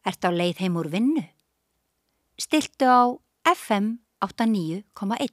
Ertu á leið heim úr vinnu? Stilltu á FM 89,1.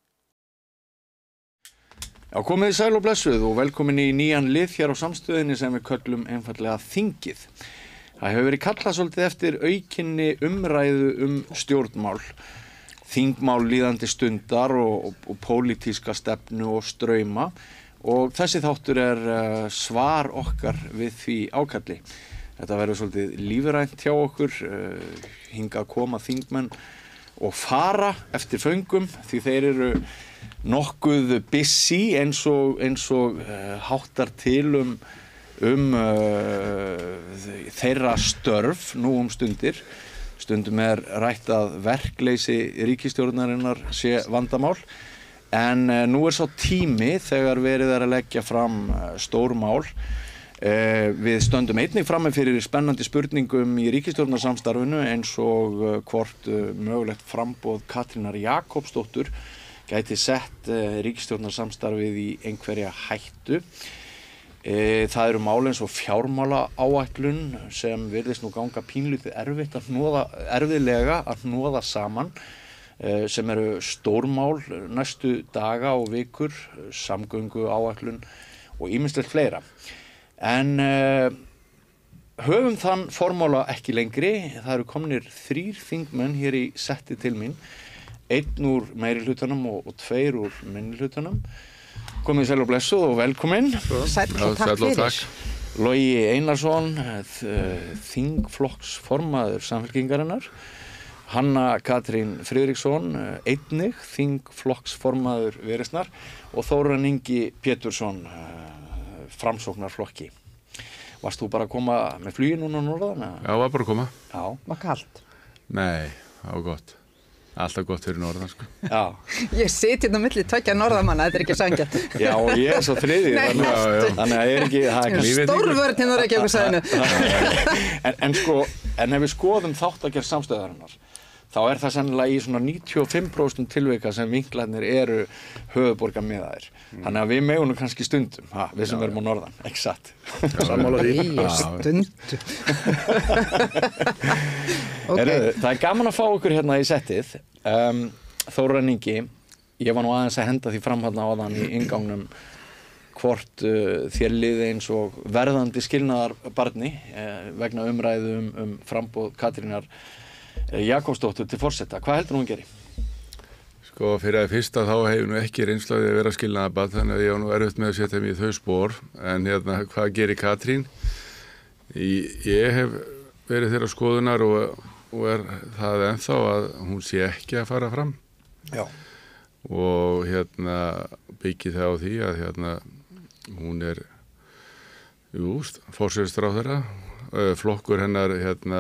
Já, komið sæl og blessuð og velkomin í nýjan lið hér á samstöðinni sem við köllum einfallega þingið. Það hefur verið kallað svolítið eftir aukinni umræðu stjórnmál, þingmál líðandi stundar og pólitíska stefnu og strauma og þessi þáttur svar okkar við því ákalli. Þetta verður svolítið lífrænt hjá okkur, hingað koma þingmenn og fara eftir föngum því þeir eru nokkuð busy eins og háttar til þeirra störf nú stundir. Stundum rætt að verkleysi ríkisstjórnarinnar sé vandamál en nú sá tími þegar verið að leggja fram stór mál. Við stöndum einnig frammi fyrir spennandi spurningum í ríkisstjórnarsamstarfinu eins og hvort mögulegt framboð Katrínar Jakobsdóttur gæti sett ríkisstjórnarsamstarfið í einhverja hættu. Það eru mál eins og fjármálaáætlun sem virðist nú ganga pínlítið erfiðlega að hnoða saman, sem eru stórmál næstu daga og vikur, samgönguáætlun og ýmislegt fleira. En höfum þann formála ekki lengri, það eru komnir 3 þingmenn hér í setti til mín, 1 úr meirihlutanum og 2 úr minnihlutanum. Komið sæl og blessuð og velkomin. Sæll og takk fyrir. Logi Einarsson, þingflokksformaður Samfylkingarinnar. Hanna Katrín Friðriksson, einnig þingflokksformaður Viðreisnar og Þórarinn Ingi Pétursson, Framsóknarflokki. Varst þú bara að koma með flugi núna norðan? Já, var bara að koma. Já. Var kalt? Nei, það var gott. Alltaf gott fyrir norðan, sko. Já. Ég sit hérna á milli 2 norðamanna, þetta ekki sanngjarnt. Já, og ég svo þriðji. Þannig að ekki... Stórvörn hérna ekki okkur sæðinu. En ef við skoðum þáttagerð samstöðarinnar, þá það sennilega í svona 95% tilvika sem vinklarnir eru höfuðborgarmiðaðir. Þannig að við megum nú kannski stundum, við sem erum á norðan, ekki satt. Sammála því. Stundum. Okay. Það gaman að fá okkur hérna í settið. Þórarinn Ingi, ég var nú aðeins að henda því fram hérna áðan í inngangnum hvort þér liði eins og verðandi skilnaðarbarni vegna umræðu framboð Katrínar Jakobsdóttur til forseta. Hvað heldur hún geri? Sko, fyrir að fyrsta þá hefur nú ekki reynslaði að vera skilnaðarbarn, þannig að ég á nú erfitt með að setja mig í þau spor. En hérna, hvað gerir Katrín? Ég hef verið þeirra skoðunar og það ennþá að hún sé ekki að fara fram. Já. Og hérna byggi það á því að hún forsætisráðherra, flokkur hennar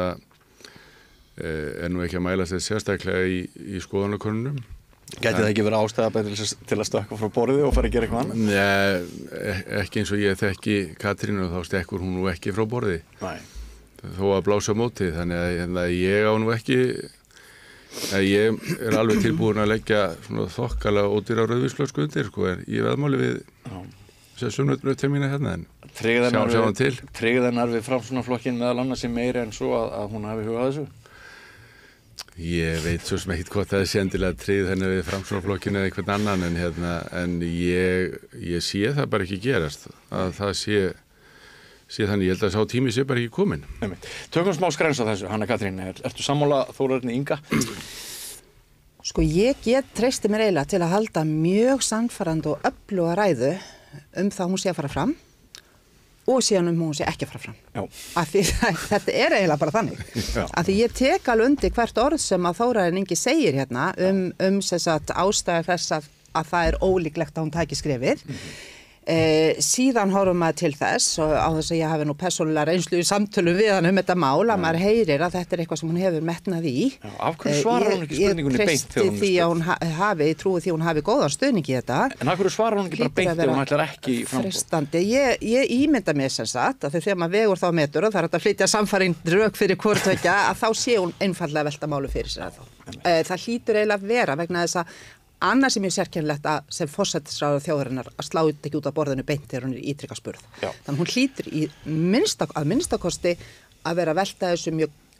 nú ekki að mæla þetta sérstaklega í skoðanakönnunum. Gæti það ekki verið ástæða til að stökkva frá borðið og fara að gera eitthvað annað? Nei, ekki eins og ég þekki Katrínu og þá stekkur hún nú ekki frá borðið. Nei. Þó að blása mótið, þannig að ég á nú ekki, ég alveg tilbúin að leggja svona þokkalega ódýra rauðvínsflösku undir, sko, en ég veðmáli við þessum nöttum mína hérna, en sjáum til. Tryggði hennar við Framsóknarflokkinn meðal annars meiri en svo að hún hafi hugað þessu? Ég veit svo sem ekkert hvort það sé endilega tryggð hennar við Framsóknarflokkinn eða einhvern annan, en ég sé það bara ekki gerast, að það sé þannig, ég held að sá tími sé bara ekki komin. Tökum smá skrens á þessu, Hanna Katrín, ertu sammála Þórarni Inga? Sko, ég get treysti mér eiginlega til að halda mjög sannfærandi og öfluga ræðu það hún sé að fara fram og síðan hún sé ekki að fara fram. Já. Af því þetta eiginlega bara þannig. Af því ég tek alveg undir hvert orð sem að Þórarinn Ingi segir hérna sem sagt ástæða þess að það ólíklegt að hún taki skrefið. Síðan horfum maður til þess og á þess að ég hafi nú persónulega reynslu í samtölum við hann þetta mál að maður heyrir að þetta eitthvað sem hún hefur metnað í. Já, af hverju svarar hún ekki spurningunni beint þegar hún Ég trúi því að hún hafi góðan stuðning í þetta. En af hverju svarar hún ekki bara beint þegar hún ætlar ekki í framboð? Ég ímynda mér sem sagt að þegar maður vegur þá metur og það að flytja samfærind rök fyrir hvort tveggja að þá sé hún einfaldlega velta málu fyrir sér að þá. Það hlýtur eiginlega að vera vegna þess að annað sem ég sérkennilegt að sem forsætisráðherra þjóðarinnar að slá ekki út af borðinu beint þegar hún ítrekka spurð. Já. Þannig hún hlýtur að minnsta kosti að vera að velta þessu mjög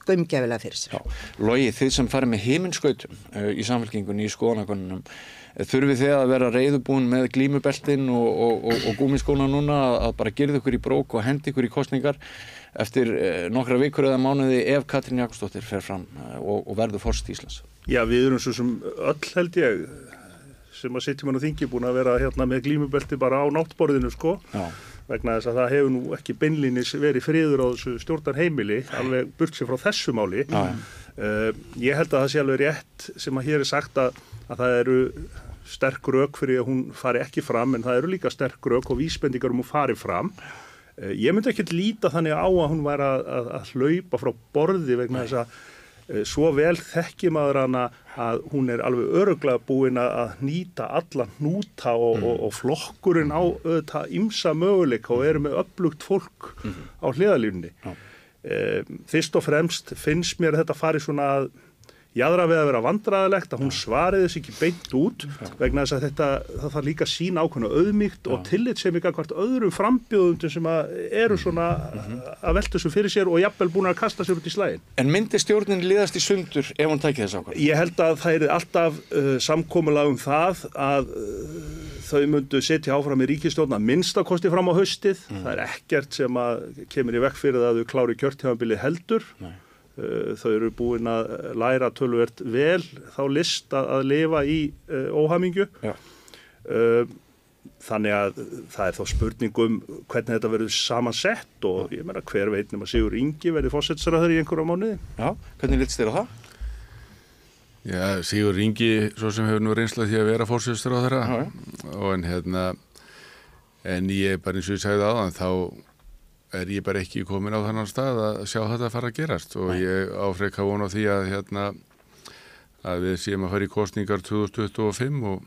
gaumgæfilega fyrir sér. Logi, þið sem farið með himinskautum í samfélkingunni í skoðanakönnunum, þurfið þið að vera reiðubúin með glímubeltin og gúmiskóna núna að bara girða ykkur í brók og hendi ykkur í kosningar eftir nokkra vikur eða mánuði ef Katrín Jakobsdóttir fer fram og verður forseti Íslands? Já, við erum svo sem öll held ég sem að sitjum á þingi búin að vera hérna með glímubelti bara á náttborðinu sko. Já. Vegna þess að það hefur nú ekki beinlínis verið friður á þessu stjórnarheimili alveg burt sér frá þessu máli. Ég held að það sé alveg rétt sem að hér sagt að það eru sterk rök fyrir að hún fari ekki fram en það eru líka sterk rök og vísbendingar hún fari fram. Ég myndi ekkert líta þannig á að hún væri að hlaupa frá borði vegna þess að svo vel þekki maður hana að hún alveg örugglega búin að nýta alla hnúta og flokkurinn á auðvitað ýmsa möguleika og eru með öflugt fólk á hliðarlínunni. Fyrst og fremst finnst mér þetta fari svona að jaðra við að vera vandræðilegt að hún svariði þess ekki beint út vegna þess að það þarf líka sína ákveðna auðmýkt og tillitssemi gagnvart öðrum frambjóðundum sem eru svona að velta þessu fyrir sér og jafnvel búin að kasta sér út í slaginn. En myndi stjórnin liðast í sundur ef hún tæki þess ákveð? Ég held að það alltaf samkomulag það að þau myndu setja áfram í ríkisstjórn að minnstakosti fram á haustið. Það ekkert sem að kemur í veg fyrir að þau klári kjörtímabilið heldur. Þau eru búin að læra töluvert vel þá list að lifa í óhamingju. Þannig að það þá spurning hvernig þetta verður samansett og ég meina hver veit nema Sigurður Ingi verði forsætisráðherra í einhverja mánuði. Já, hvernig litst þér á það? Já, Sigurður Ingi svo sem hefur nú reynslað því að vera forsætisráðherra en ég bara eins og ég sagði áðan þá ég bara ekki komin á þannan stað að sjá þetta fara að gerast og ég áfreka vona á því að við séum að fara í kosningar 2025 og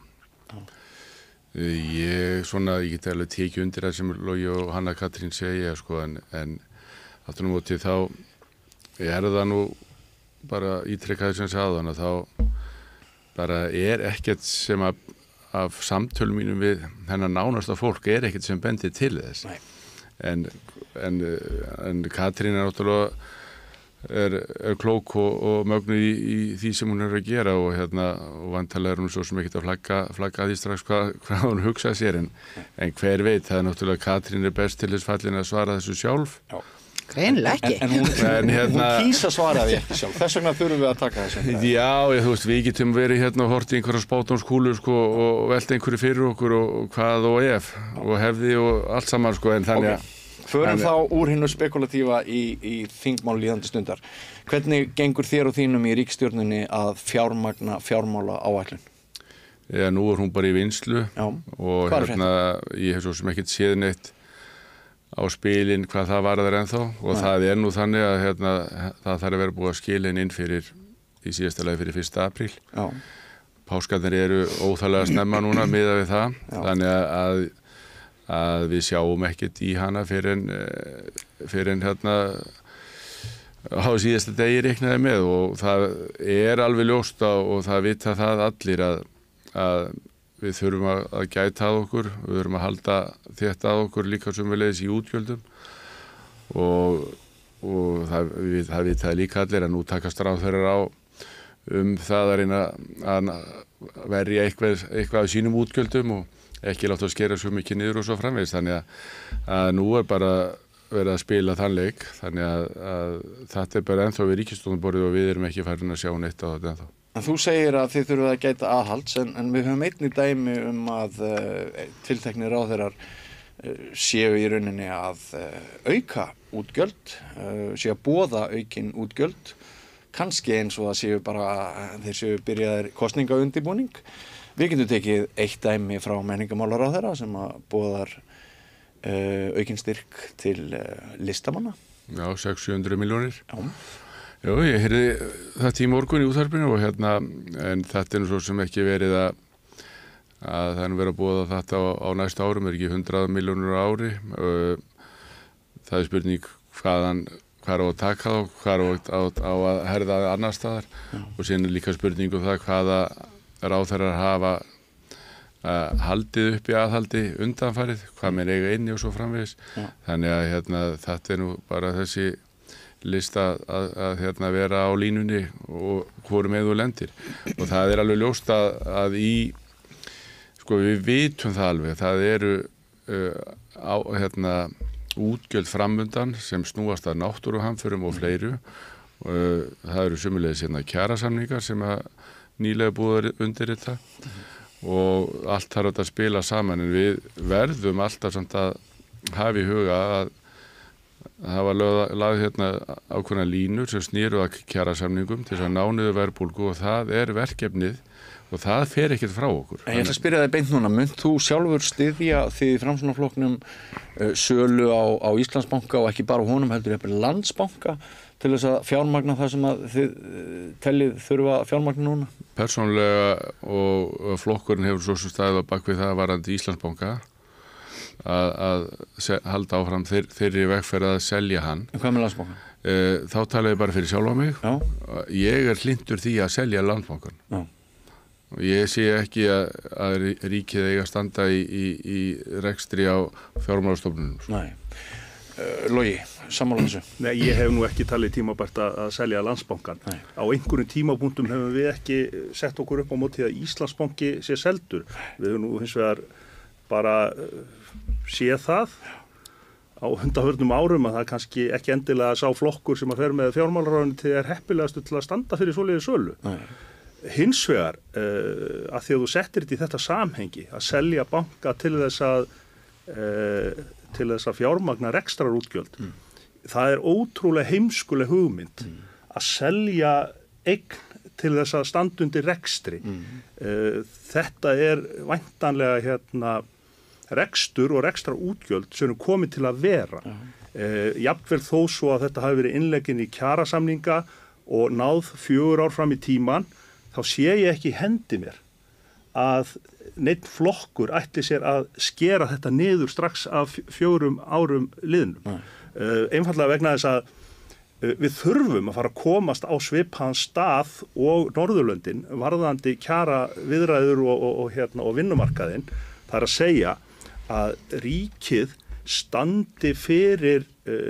ég geti alveg tekið undir það sem Logi og Hanna Katrín segja sko en aftur á móti þá það nú bara ítrekkaði sem sagði að þá bara ekkert sem af samtölum mínum við hennar nánasta fólk ekkert sem bendir til þess. En Katrín náttúrulega klók og mögnuð í því sem hún að gera og vantarlega hún svo sem ekkert að flagga því strax hvað hún hugsaði sér en hver veit, það náttúrulega Katrín best til þess fallin að svara þessu sjálf. Já. Greinilega ekki. En hún kýsa svara því ekki sjálf, þess vegna þurfum við að taka þessu. Já, þú veist, við getum verið og hort í einhverja spátumskúlu sko, og velta einhverju fyrir okkur og hvað og ef og hefði og allt saman sko, en þannig að Förum þá úr hinnu spekulatífa í þingmál líðandi stundar. Hvernig gengur þér og þínum í ríkisstjórninni að fjármagna fjármála áætlun? Já, nú hún bara í vinnslu. Já. Og ég hef svo sem ekkert séð neitt á spilin hvað það varðar ennþá og það nú þannig að það þarf að vera búið að skila inn fyrir í síðasta lagi fyrir 1. apríl. Já. Páskarnir eru óþarlega snemma núna miðað við það. Já. Þannig að við sjáum ekkert í hana fyrir en á síðasta degi reiknaði með og það alveg ljóst og það vita það allir að við þurfum að gæta að okkur, við þurfum að halda þetta að okkur líka sömuleiðis í útgjöldum og það vita líka allir að nú takast ráðherrar á það að reyna að verja eitthvað af sínum útgjöldum og ekki láta að skera svo mikið niður og svo framvegis þannig að nú bara verið að spila þann leik þannig að þetta bara ennþá við ríkisstjórnarborðið og við erum ekki farin að sjá neitt á þetta ennþá. En þú segir að þið þurfum að gæta aðhalds en við höfum einnig dæmi að tilteknir ráðherrar séu í rauninni að auka útgjöld, séu að boða aukin útgjöld, kannski eins og þeir séu byrjaðir kosningaundibúning. Við getum tekið eitt dæmi frá menningarmálaráðherra sem að boðar aukinn styrk til listamanna. Já, 600-700 milljónir. Já. Já, ég heyrði þetta í morgun í útvarpinu og en þetta nú svo sem ekki verið að það verið að boða þetta á næsta árum, ekki 100 milljónir á ári. Það spurning hvað á að taka þá, hvað á að herða annar staðar og síðan líka spurning það hvaða ráðherrar hafa haldið upp í aðhaldi undanfarið, hvað með eiga inni og svo framvegis. Þannig að þetta nú bara þessi list að vera á línunni og hvorum með þú lendir. Og það alveg ljóst að sko við vitum það alveg, það eru útgjöld framundan sem snúast að náttúruhamförum og fleiru. Það eru sömuleiðis kjarasamningar sem að nýlega búið undir þetta og allt þarf að spila saman, en við verðum alltaf samt að hafa í huga að hafa lagð ákveðna línur sem snýru að kjarasamningum til þess að ná niður verðbólgu, og það verkefnið og það fer ekkert frá okkur. En ég ætla að spyrja þig beint núna, munt þú sjálfur styðja því Framsóknarflokknum sölu á Íslandsbanka og ekki bara honum heldur jafnvel Landsbanka til þess að fjármagna það sem að þið teljið þurfa fjármagna núna? Persónulega og flokkurinn hefur svo sem staðið á bakvið það varandi Íslandsbanka að halda áfram þeirri vegferð að selja hann. En hvað með Landsbankan? Þá tala ég bara fyrir sjálfa mig. Já. Ég hlynntur því að selja Landsbankan. Já. Ég sé ekki að ríkið eiga að standa í rekstri á fjármálastofnunum. Nei. Logi, sammála þessu? Nei, ég hef nú ekki talið tímabært að selja Landsbankan. Nei. Á einhverjum tímapunktum hefum við ekki sett okkur upp á móti að Íslandsbanki sé seldur. Við hefum nú hins vegar bara séð það á undanförnum árum að það kannski ekki endilega sá flokkur sem að fer með fjármálaráðuneytið heppilegastu til að standa fyrir svoleiðis sölu. Nei. Hins vegar, að því að þú settir þetta í þetta samhengi, að selja banka til þess að fjármagna rekstrarútgjöld, það ótrúlega heimskuleg hugmynd að selja eign til þess að standa undir rekstri. Þetta væntanlega rekstur og rekstrarútgjöld sem komið til að vera. Jafnvel þó svo að þetta hafi verið innleggin í kjarasamninga og náð 4 ár fram í tíman, þá sé ég ekki hendi mér að neitt flokkur ætti sér að skera þetta niður strax af 4 árum liðnum. Einfallega vegna þess að við þurfum að fara að komast á svipaðan stað og Norðurlöndin varðandi kjara viðræður og vinnumarkaðinn. Það að segja að ríkið standi fyrir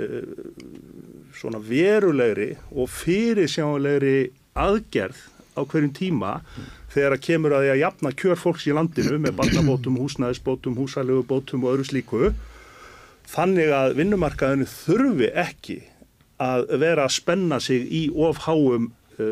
svona verulegri og fyrirsjáanlegri aðgerð á hverjum tíma þegar að kemur að því að jafna kjör fólks í landinu með barnabótum, húsnæðisbótum, húsaleigubótum og öðru slíku, þannig að vinnumarkaðinu þurfi ekki að vera að spenna sig í of háum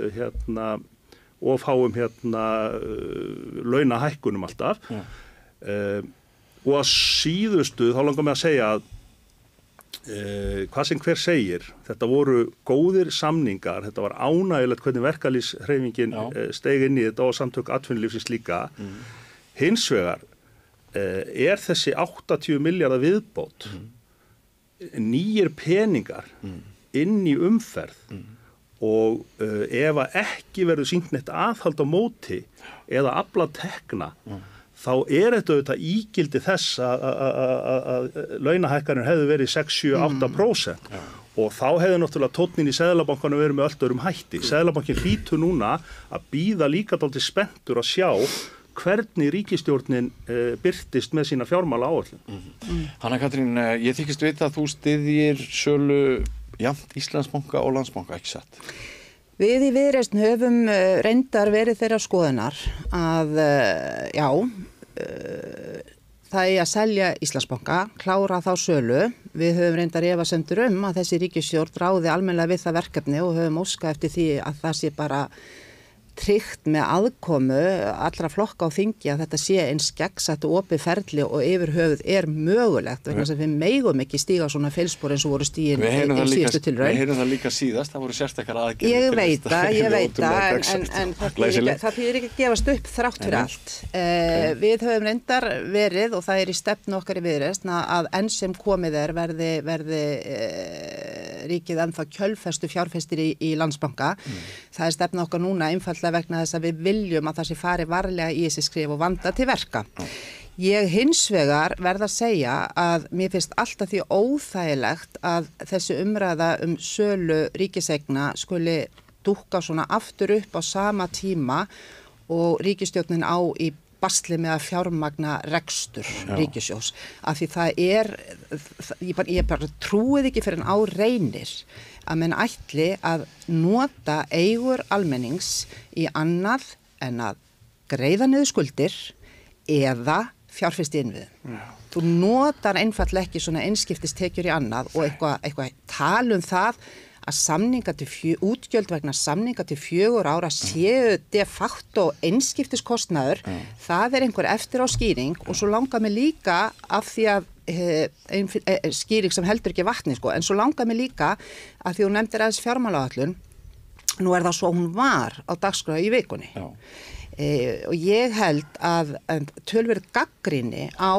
launahækkunum alltaf. Og að síðustu þá langar mig að segja að hvað sem hver segir, þetta voru góðir samningar, þetta var ánægilegt hvernig verkalýðshreyfingin steig inn í þetta og samtök atvinnulífsins líka. Hins vegar þessi 80 milljarða viðbót nýjir peningar inn í umferð og ef að ekki verður sýnt neitt aðhald á móti eða afla tekna, þá þetta auðvitað ígildi þess að launahækkanir hefðu verið 6-7-8% og þá hefði náttúrulega tónnin í Seðlabankanum verið með allt öðrum hætti. Seðlabankin hlýtur núna að bíða líka dálítið spenntur að sjá hvernig ríkisstjórnin birtist með sína fjármálaáætlun. Hanna Katrín, ég þykist vita að þú styðjir sölu jafnt Íslandsbanka og Landsbanka, ekki satt? Við í Viðreisn höfum reyndar verið þeirra skoðunar að það eigi að selja Íslandsbanka, klára þá sölu. Við höfum reyndar efasemdir að þessi ríkisstjórn ráði almennilega við það verkefni og höfum óskað eftir því að það sé bara tryggt með aðkomu allra flokka á þingi að þetta sé eins gegnsætt og opið ferli og yfir höfuð mögulegt vegna þess að við megum ekki stíga svona feilspor eins og voru stígin í síðustu tilraun. Við heyrum það líka síðast, það voru sérstakar aðgerðir. Ég veit það, en það þýðir ekki að gefast upp þrátt fyrir allt. Við höfum reyndar verið og það í stefnu okkar í Viðreisn að enn sem komið verði ríkið ennþá kjölfestu fjárfestir í Landsbanka. Það stefna okkar núna einfaldlega vegna þess að við viljum að það sé fari varlega í þessi skrif og vanda til verka. Ég hins vegar verð að segja að mér finnst alltaf því óþægilegt að þessi umræða sölu ríkiseigna skuli dúkka svona aftur upp á sama tíma og ríkisstjórnin á í basli með að fjármagna rekstur ríkissjóðs, af því það ég bara trúið ekki fyrir en á reynir að menn ætli að nota eigur almennings í annað en að greiða niður skuldir eða fjárfesti innviðum. Þú notar einfallega ekki svona einskiptistekjur í annað og eitthvað tala það að útgjöld vegna samninga til 4 ára séu de facto einskiptiskostnaður, það einhver eftir á skýring og svo langar mig líka af því að skýring sem heldur ekki vatni en svo langar mig líka að því þú nefndir aðeins fjármálaáætlun, nú það svo hún var á dagskrá í vikunni. Og ég held að tölverð gagnrýni á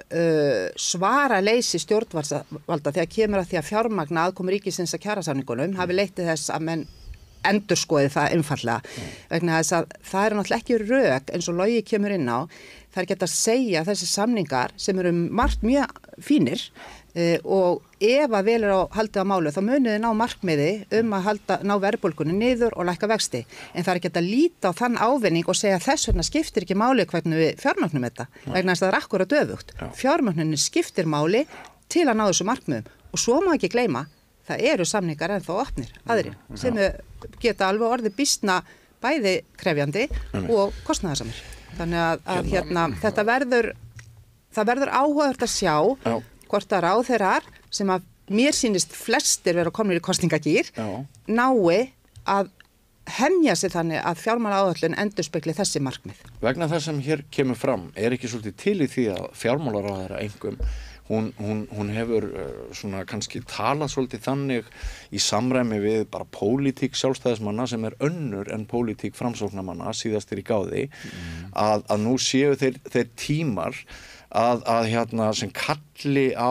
svaraleysi stjórnvalda þegar kemur að því að fjármagna aðkomu ríkisins að kjarasamningunum hafi leitt til þess að menn endurskoði það einfaldlega vegna þess að það náttúrulega ekki rök eins og Logi kemur inn á, það ekki að segja þessi samningar sem eru margt mjög fínir og ef að vel á haldið á málu þá munið ná markmiði að ná verðbólgunni niður og lækka vexti, en það ekki að líta á þann ávinning og segja þess vegna skiptir ekki máli hvernig við fjármögnum þetta, vegna þess að það akkurat öfugt. Fjármögnunin skiptir máli til að ná þessu markmiðum og svo má ekki gleyma, það eru samningar ennþá opnir, aðrir, sem geta alveg orðið býsna bæði krefjandi og kostnaðarsamir. Þannig að þetta verður áhugavert að sjá hvort að ráðherrar sem að mér sýnist flestir vera komnir í kosningagír nái að hemja sig þannig að fjármálaáætlun endurspegli þessi markmið. Vegna þess sem hér kemur fram, ekki svolítið til í því að fjármálaráðherra engum, hún hefur svona kannski talað svolítið þannig í samræmi við bara pólitík sjálfstæðismanna sem önnur en pólitík framsóknarmanna síðastir í gáði, að nú séu þeir tímar að sem kalli á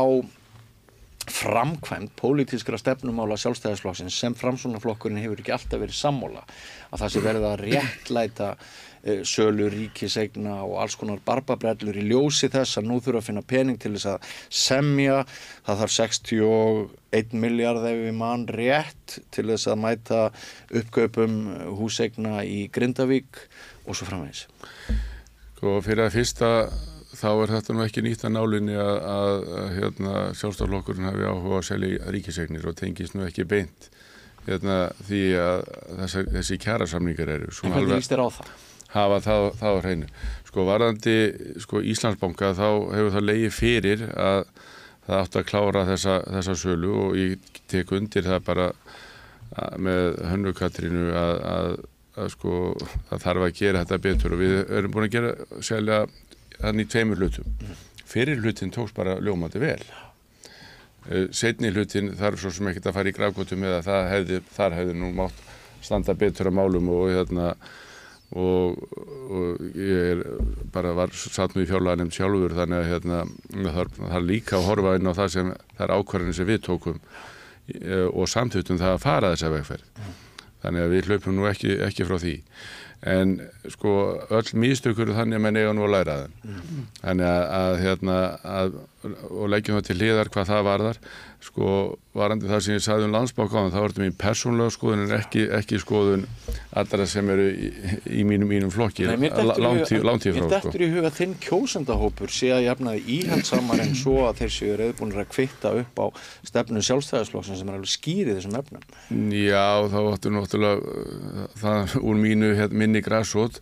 framkvæmd pólitískra stefnumála sjálfstæðisflokksins sem framsóknarflokkurinn hefur ekki alltaf verið sammála, að það sé verið að réttlæta sölu ríkiseigna og alls konar barbabrellur í ljósi þess að nú þurfa að finna pening til þess að semja, það þarf 61 milljarð ef við man rétt til þess að mæta uppkaupum húseigna í Grindavík og svo framvegis. Og fyrir að fyrsta þá þetta nú ekki nýtt að nálinni að sjálfstæðisflokkurinn hafi áhuga að selja ríkiseignir og tengist nú ekki beint því að þessi kjarasamningar eru. En hvernig líst þér á það? Hafa það á hreinu. Varðandi Íslandsbanka þá hefur það legið fyrir að það átti að klára þessa sölu og ég tek undir það bara með Hönnu Katrínu að það þarf að gera þetta betur og við erum búin að selja þannig í 2 hlutum. Fyrir hlutin tókst bara ljómandi vel. Seinni hlutin þarf svo sem ekkert að fara í grafgötu með að þar hefði nú mátt standa betur að málum og ég satt nú í fjárlaganefnd sjálfur þannig að það líka að horfa inn á þær ákvarðanir sem við tókum og samþykktum það að fara þessa vegferð. Þannig að við hlaupum nú ekki frá því. En öll mistökur þannig að menn eiga nú að læra þeim. Þannig að og leggjum það til hliðar hvað það varðar. Varandi það sem ég sagði Landsbanka þá er þetta mín persónulega skoðun en ekki skoðun allra sem eru í mínum flokki. Langt í frá. Mér dettur í huga þinn kjósendahópur sé að jafnaði íhaldsamar en svo að þeir séu reiðbúnir að kvitta upp á stefnu sjálfstæðisflokksins sem alveg skýrið þessum efnum. Já, þá áttu náttúrulega það úr minni grassrót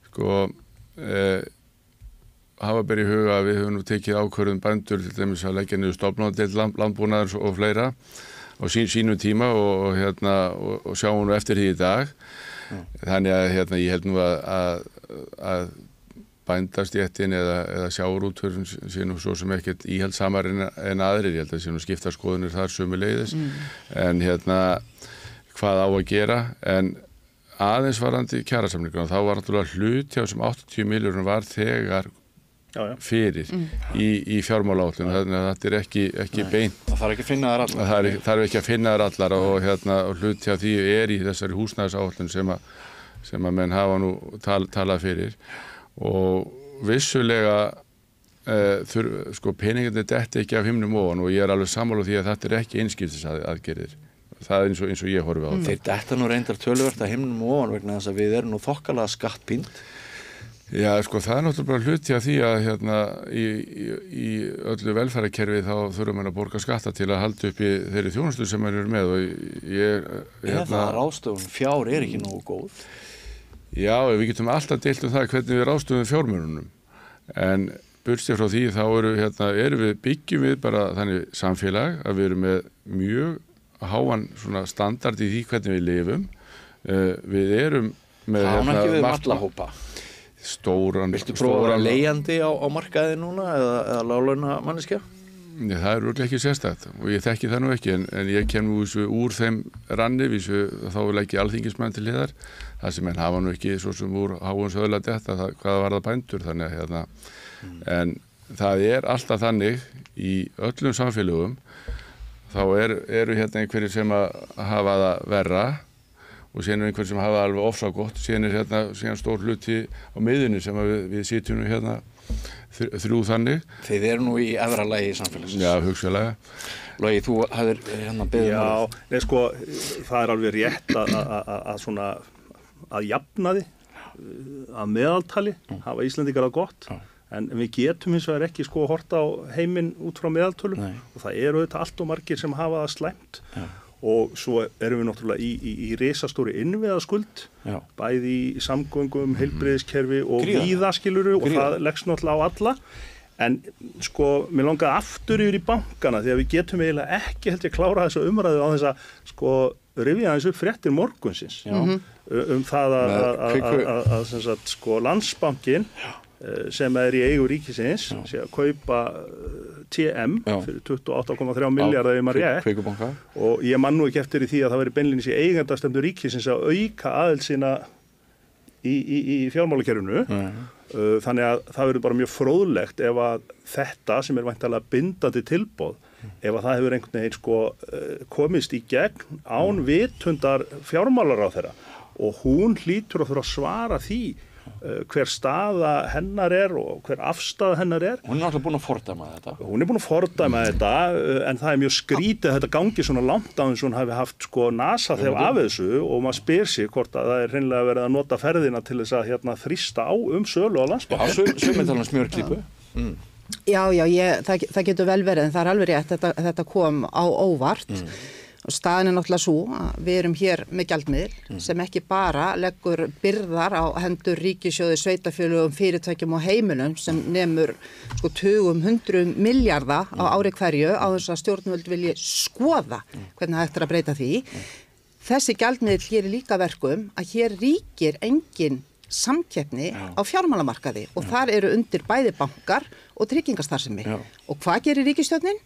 hafa bara í huga að við höfum nú tekið ákvörðun bændur til dæmis að leggja niður stofnanadeild landbúnaðar og fleira á sínum tíma og sjáum nú eftir því í dag. Þannig að ég held nú að bændastéttin eða sjávarútvegurinn sé nú svo sem ekkert íhaldsamar en aðrir. Ég held að sé nú skipta skoðunir þar sömuleiðis. En hvað á að gera? En aðeins varandi kjarasamningar þá var náttúrulega hluti á þessum 80 milljörðum var þegar fyrir í fjármálaáætlun, þannig að þetta ekki beint. Það þarf ekki að finna þær allar. Það þarf ekki að finna þær allar og hluti af því í þessari húsnæðisáætlun sem að menn hafa nú talað fyrir og vissulega peningarnir detti ekki af himnum ofan og ég alveg sammála því að þetta ekki einskiptisaðgerðir. Það eins og ég horfi á það. Þeir detta nú reyndar töluvert að himnum ofan vegna þess að við erum nú þokkalega skattpínd Já, sko, það náttúrulega bara hluti af því að hérna í öllu velferðarkerfi þá þurfum við að borga skatta til að halda upp í þeirri þjónustu sem við erum með og Eða ráðstöfun fjár ekki nógu góð. Já, við getum alltaf deilt það hvernig við ráðstöfum fjármununum en burtséð frá því þá byggjum við bara þannig samfélag að við erum með mjög háan svona standard í því hvernig við lifum. Við erum með Það ekki við alla hópa. Stóran. Viltu prófa að vera leigjandi á markaði núna eða láglauna manneskja? Nei, það örugglega ekki sérstakt og ég þekki það nú ekki en ég kem nú úr þeim ranni þá vil ekki alþingismenn til hliðar það sem menn hafa nú ekki svo sem úr háum söðla detta hvað var það bændur þannig að en það alltaf þannig í öllum samfélögum þá eru einhverjir sem að hafa það verra og síðan einhverjir sem hafa alveg ofsa gott síðan stór hluti á miðunni sem við sitjum þrjú þannig. Þið eru nú í efra lagi í samfélagsins. Já, hugsanlega. Logi, þú hafðir beðið Já, nei sko, það alveg rétt að svona að jafnaði að meðaltali hafa Íslendingar það gott en við getum hins vegar ekki sko hort á heiminn út frá meðaltölum og það eru auðvitað allt og margir sem hafa það slæmt og svo erum við náttúrulega í risastóri innviðaskuld bæði í samgöngum, heilbrigðiskerfi og víðaskiluru og það leggst náttúrulega á alla en sko, mér langaði aftur yfir í bankana því að við getum eiginlega ekki held ég klára þessa umræðu á þess að sko rifja aðeins upp fréttir morgunsins það að sem sagt sko Landsbankinn sem í eigu ríkisins sé að kaupa TM fyrir 28,3 milljarða ef maður rétt og ég man nú ekki eftir í því að það veri beinlínis í eigendastefnu ríkisins að auka aðild sína í fjármálakerfinu þannig að það verður bara mjög fróðlegt ef að þetta sem væntanlega bindandi tilboð ef að það hefur einhvern veginn sko komist í gegn án vitundar fjármálaráðherra og hún hlýtur að þurfa að svara því hver staða hennar og hver afstaða hennar Hún náttúrulega búin að fordæma þetta. Hún búin að fordæma þetta en það mjög skrítið að þetta gangi svona langt á eins og hún hafi haft sko nasa þegar af þessu og maður spyr sig hvort að það hreinlega verið að nota ferðina til þess að þrýsta á sölu á Landsbanka. Sumir tala smjörklípu. Já, það getur vel verið en það alveg rétt þetta kom á óvart. Og staðan náttúrulega svo að við erum hér með gjaldmiðil sem ekki bara leggur byrðar á hendur ríkissjóði, sveitarfélögum, fyrirtækjum og heimilum sem nemur sko 100 milljarða á ári hverju á þess að stjórnvöld vilji skoða hvernig hægt að breyta því. Þessi gjaldmiðil gerir líka verkum að hér ríkir engin samkeppni á fjármálamarkaði og þar eru undir bæði bankar og tryggingastarfsemi. Og hvað gerir ríkisstjórnin?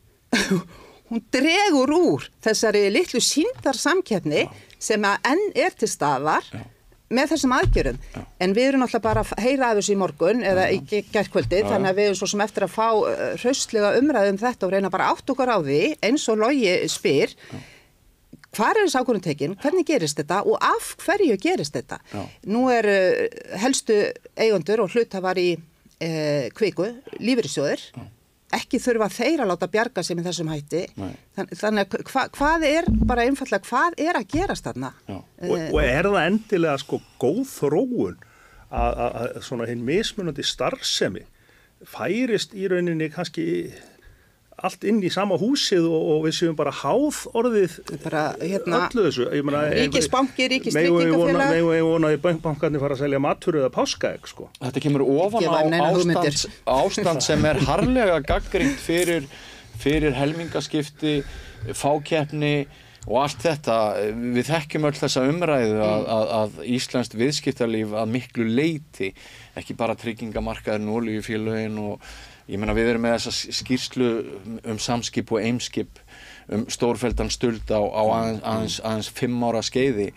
Hún dregur úr þessari litlu sýndarsamkeppni sem að enn til staðar með þessum aðgjörum. En við erum náttúrulega bara að heyra af þessu í morgun eða í gærkvöldi, þannig að við erum svo sem eftir að fá hraustlega umræðu þetta og reyna bara átt okkur á því eins og Logi spyr hvar þessi ákvörðun tekin, hvernig gerist þetta og af hverju gerist þetta. Nú helstu eigendur og hluthafar í Kviku, lífeyrissjóðir ekki þurfa þeir að láta bjarga sig með þessum hætti. Þannig hvað bara einfallega, hvað að gerast þarna? Og það endilega sko góð þróun að svona hinn mismunandi starfsemi færist í rauninni kannski allt inn í sama húsið og við séum bara háð orðið öllu þessu. Ríkisbanki, ríkistryggingarfélag. Megum við vonaði bankarnir fara að selja matur eða páskaegg, sko. Þetta kemur ofan á ástand sem harðlega gagnrýnt fyrir helmingaskipti, fákeppni og allt þetta. Við þekkjum öll þessa umræðu að íslenskt viðskiptalíf að miklu leyti, ekki bara tryggingamarkaðurinn, olíufélögin og ég meina við erum með þessa skýrslu samskip og eimskip stórfelldan stuld á aðeins 5 ára skeiði.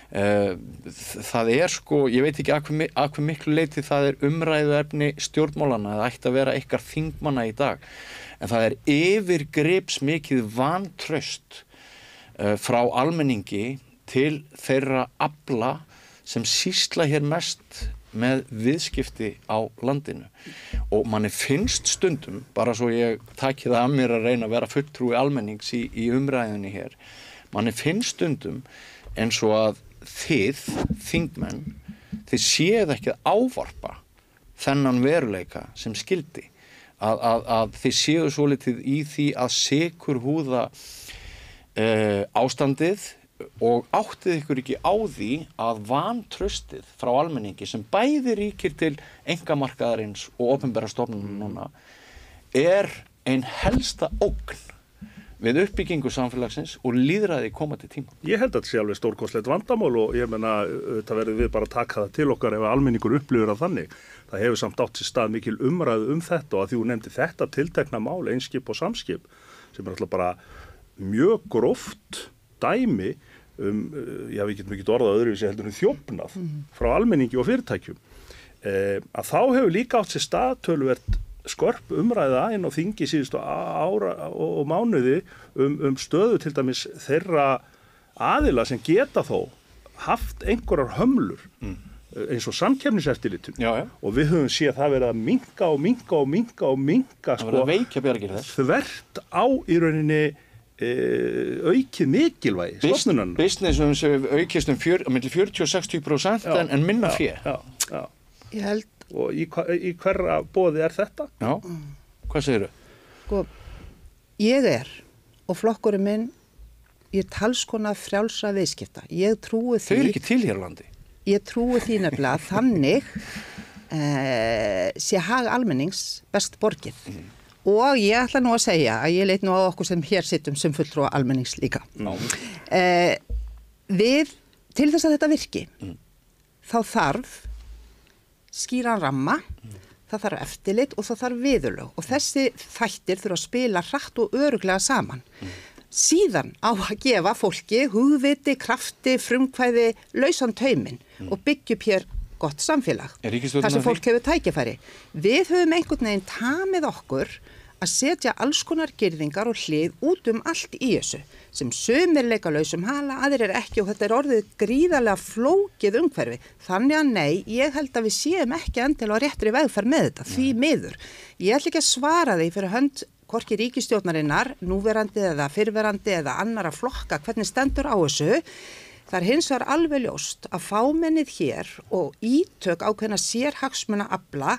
Það sko, ég veit ekki að hve miklu leyti það umræðuefni stjórnmálana, það ætti að vera ykkar þingmanna í dag. En það yfirgripsmikið vantraust frá almenningi til þeirra afla sem sýsla hér mest með viðskipti á landinu og manni finnst stundum, bara svo ég taki það að mér að reyna að vera fulltrúi almennings í umræðinni hér, manni finnst stundum eins og að þið, þingmenn, þið séð ekki að ávarpa þennan veruleika sem skildi að þið séu svolítið í því að sykurhúða ástandið og áttið ykkur ekki á því að vantraustið frá almenningi sem bæði ríkir til einkamarkaðarins og opinbera stofnunum núna ein helsta ógn við uppbyggingu samfélagsins og lýðræði komandi tíma. Ég held að þetta sé alveg stórkostlegt vandamál og ég meina þetta verður við bara að taka það til okkar ef almenningur upplifir að þannig. Það hefur samt átt sér stað mikil umræðu þetta og að því þú nefndi þetta tiltekna mál, einskip og samskip, sem alltaf bara mjög gróft dæmi við getum ekki orðað öðruvísi heldur þjófnað frá almenningi og fyrirtækjum. Að þá hefur líka átt sér stað töluvert skörp umræða inn á þingi síðustu ára og mánuði stöðu til dæmis þeirra aðila sem geta þó haft einhverjar hömlur eins og samkeppniseftirlitun og við höfum séð það verið að minnka þvert á í rauninni aukið mikilvægi stofnunarinnar. Business sem aukist milli 40-60% en minna fé. Ég held og í hverra boði þetta? Já, hvað segirðu? Sko, ég og flokkurinn minn, ég talskona frjálsra viðskipta. Ég trúi því... Þau eru ekki til hér á landi. Ég trúi því nefnilega að þannig sé hag almennings best borgið. Og ég ætla nú að segja að ég leit nú á okkur sem hér sittum sem fulltrúa almennings líka. Til þess að þetta virki, þá þarf skýran ramma, það þarf eftirlit og það þarf viðurlög og þessi þættir þurfa að spila hratt og örugglega saman. Síðan á að gefa fólki hugviti, krafti, frumkvæði, lausan tauminn og byggja upp hér gott samfélag. Þar sem fólk hefur tækifæri. Við höfum einhvern veginn tamið okkur að setja alls konar girðingar og hlið út allt í þessu sem sumir leika lausum hala, aðrir ekki og þetta orðið gríðarlega flókið umhverfi. Þannig að nei, ég held að við séum ekki endilega á réttri vegferð með þetta, því miður. Ég ætla ekki að svara því fyrir hönd hvorki ríkisstjórnarinnar, núverandi eða fyrrverandi eða annara flokka, hvernig stendur á þessu. Það hins vegar alveg ljóst að fámennið hér og ítök ákveðna sérhagsmuna afla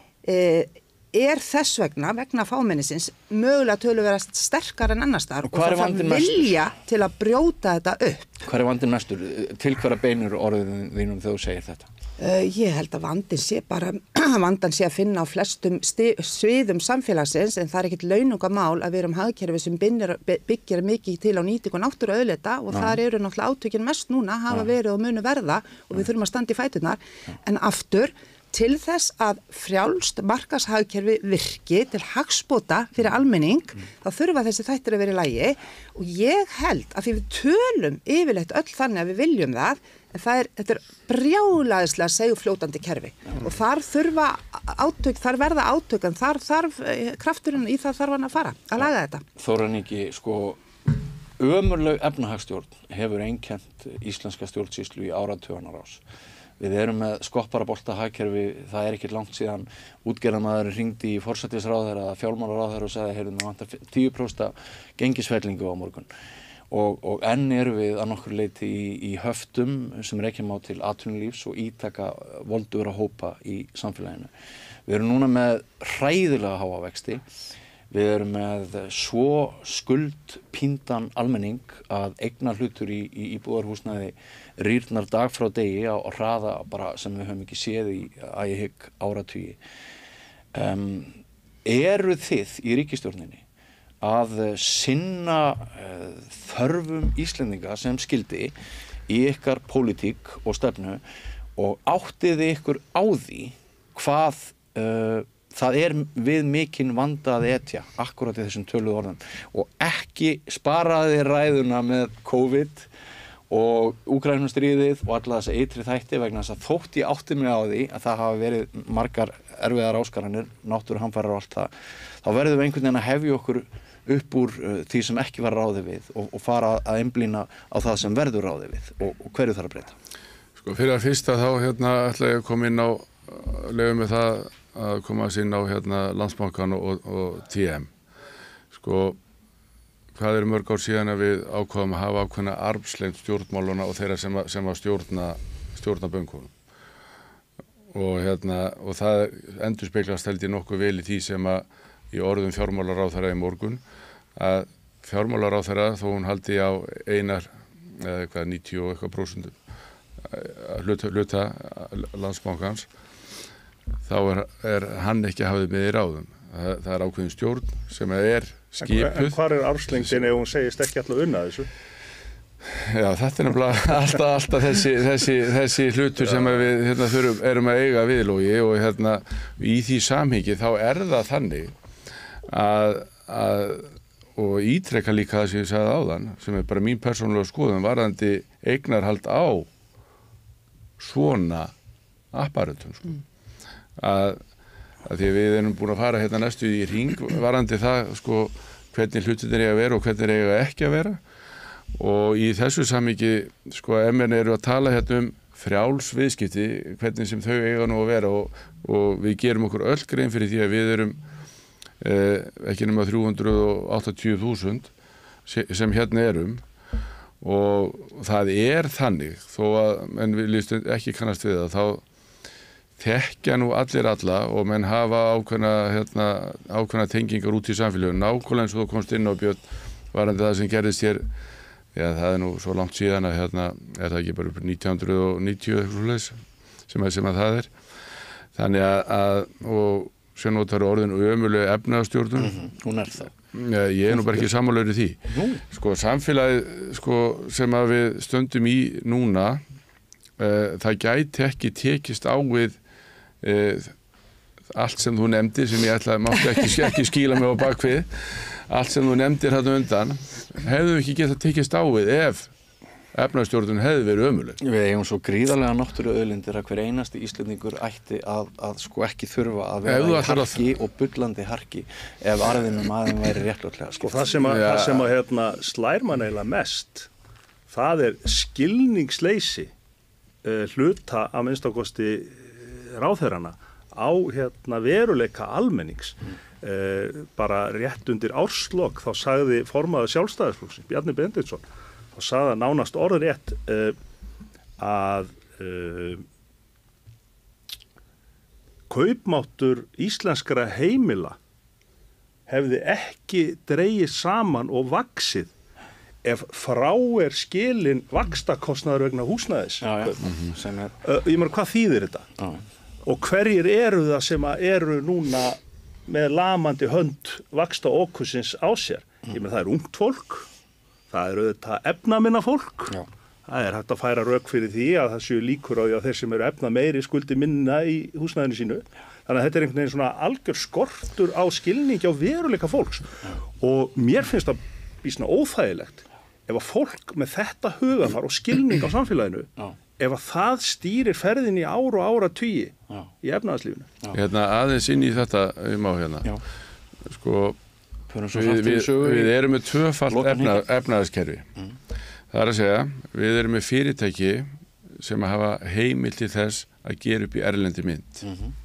þess vegna fámennisins mögulega töluverðast sterkar en annars þar og það þarf vilja til að brjóta þetta upp. Hvað vandinn mestur? Til hverja beinur orðin þínum þegar þú segir þetta? Ég held að vandan sé að finna á flestum sviðum samfélagsins en það er ekkert launungamál að við erum hagkerfi sem byggir mikið til á nýtingu og náttúruauðlinda og þar eru náttúrulega átökin mest núna hafa verið og munu verða og við þurfum að standa í fæturnar en aftur til þess að frjálst markaðshagkerfi virki til hagsbóta fyrir almenning, þá þurfa þessi þættir að vera í lagi og ég held að því við tölum yfirleitt öll þannig að við viljum það, en þetta er brjálæðislega segufljótandi kerfi og þar verða átök en þar þarf krafturinn í það þarf hann að fara að laga þetta. Þóran ekki, ömurleg efnahagstjórn hefur einkennt íslenska stjórnsýslu í áratuganna rás. Við erum með skopparabolta hagkerfi, það er ekkert langt síðan útgerðarmaður hringdi í forsætisráðherra eða fjármálaráðherra og sagði heyrðu, vantar 10% gengisfellingu á morgun. Og enn erum við að nokkur leyti í höftum sem rekja má til atvinnulífs og ítaka voldugra hópa í samfélaginu. Við erum núna með hræðilega háa vexti. Við erum með svo skuldpíndan almenning að eignarhlutur í íbúðarhúsnæði rýrnar dag frá degi á hraða bara sem við höfum ekki séð í að ég hygg áratugi. Eru þið í ríkisstjórninni að sinna þörfum Íslendinga sem skildi í ykkar pólitík og stefnu og áttið þið ykkur á því hvað það er við mikinn vanda að etja akkurat í þessum töluðu orðum og ekki sparaði ræðuna með COVID og Úkraínustríðið og alla þessa eitri þætti vegna þess að þótt ég átti mig á því að það hafa verið margar erfiðar áskoranir, náttúruhamfarir og allt það, þá verðum við einhvern veginn að hefja okkur upp úr því sem ekki var ráðið við og fara að einblína á það sem verður ráðið við og hverju þarf að breyta? Fyrir að fyrsta þá ætla ég að koma inn á leyfum með það að koma að sinna á Landsbankann og TM. Hvað eru mörg ár síðan að við ákváðum að hafa ákveðna armslengd stjórnmáluna og þeirra sem að stjórna bönkunum. og það endurspeglast held ég nokkuð vel í því sem að í orðum fjármálaráðherra í morgun að fjármálaráðherra þó hún haldi á einar eða eitthvað 90 og eitthvað % hluta Landsbankans þá er hann ekki hafið með í ráðum. Það er ákveðin stjórn sem er skipuð. En hvar er armslengdin ef hún segist ekki alltaf unna þessu? Já, þetta er nefnilega alltaf þessi hlutur sem við erum að eiga viðlogi og í því samhengi þá er það þannig að og ítrekka líka það sem ég sagði áðan sem er bara mín persónulega skoðun varðandi eignarhald á svona apparatum sko. Að því að við erum búin að fara næstu í hring varðandi það sko hvernig hlutirnir eiga að vera og hvernig eiga ekki að vera og í þessu samhengi sko menn eru að tala frjáls viðskipti hvernig sem þau eiga nú að vera og við gerum okkur öll grein fyrir því að við erum ekki nema 380.000 sem erum og það er þannig þó að menn viljast ekki kannast við það þá þekkja nú allir alla og menn hafa ákveðna tengingar út í samfélögum nákvæmlega eins og þú komst inn á Björn varandi það sem gerðist hér það er nú svo langt síðan að er það ekki bara 1990 eitthvað svoleiðis sem að það er þannig að og sem notar orðin ömulega efnahagsstjórnun. Hún er það. Ég er nú bara ekki sammálaður í því. Sko samfélagið sko, sem að við stöndum í núna, það gæti ekki tekist á við allt sem þú nefndir, sem ég mátti ekki skýla mig á bakvið, allt sem þú nefndir þarna undan, hefðu ekki getað tekist á við ef efnahagsstjórnun hefði verið ömuleg. Við eigum svo gríðarlega náttúruauðlindir að hver einasti Íslendingur ætti að sko ekki þurfa að vera í harki og bullandi harki ef arðinum aðeim væri réttláttlega. Sko það sem að slær mann eiginlega mest, það er skilningsleysi hluta að minnstakosti ráðherrana á veruleika almennings. Bara rétt undir árslok þá sagði formaður Sjálfstæðisflokksins, Bjarni Benediktsson, þá sagði hann nánast orðrétt að kaupmáttur íslenskra heimila hefði ekki dregið saman og vaxið ef frá er skilin vaxtakostnaður vegna húsnæðis. Ég meina, hvað þýðir þetta? Og hverjir eru það sem eru núna með lamandi hönd vaxtaokursins á sér? Ég meina, það er ungt fólk. Það er auðvitað efnaminna fólk. Já. Það er hægt að færa rök fyrir því að það séu líkur á því að þeir sem eru efna meiri skuldi minna í húsnæðinu sínu. Þannig að þetta er einhvern veginn svona algjör skortur á skilningi á veruleika fólks. Já. Og mér finnst það býsna óþægilegt ef að fólk með þetta hugafar og skilning á samfélaginu, ef að það stýrir ferðin í ár og áratugi í efnahagslífinu. Aðeins inn í þetta sko Við erum með tvöfalt efnahagskerfi. Það er að segja, við erum með fyrirtæki sem hafa heimild til þess að gera upp í erlendi mynt.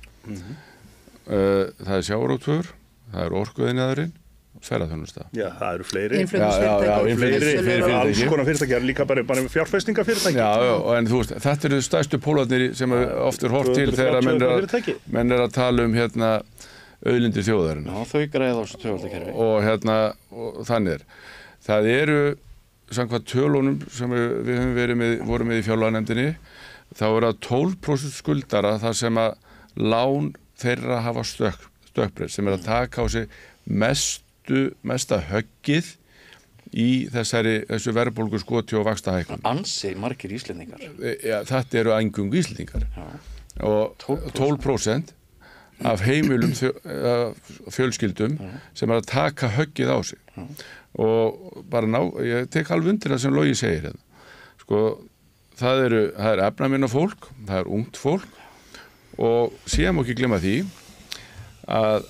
Það er sjávarútvegur, það er orkuiðnaðurinn og ferðaþjónusta. Já, það eru fleiri. Fleiri alls konar fyrirtæki, líka bara fjárfestingafyrirtæki. Já, en þú veist, þetta eru stærstu pólarnir sem oft hort til þegar menn er að tala auðlindir þjóðarinnar. Já, þau græða á þessu tvöfaldakerfi. Og þannig er. Það eru samkvæmt tölunum sem við vorum með í fjárlaganefndinni, þá er það 12% skuldara þar sem að lán þeirra hafa stökkbreytt, sem er að taka á sig mesta höggið í þessu verðbólgu skoti og vaxtahækkun. Ansi margir Íslendingar. Ja, þetta eru eingöngu Íslendingar. Og 12% af heimilum fjölskyldum sem er að taka höggið á sig. Og bara ég tek alveg undir það sem Logi segir hérna. Sko, það er efnaminna fólk, það er ungt fólk og síðan má ekki glemma því að